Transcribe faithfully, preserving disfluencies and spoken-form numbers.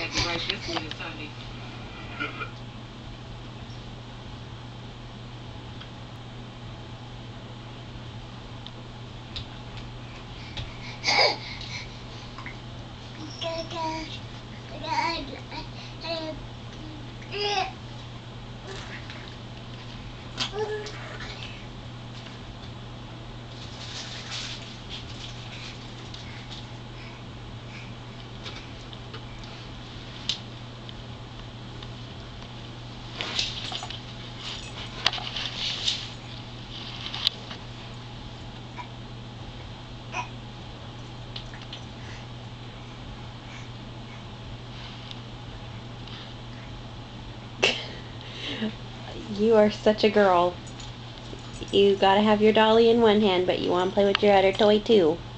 like to write this one this Sunday. You are such a girl. You gotta have your dolly in one hand, but you want to play with your other toy too.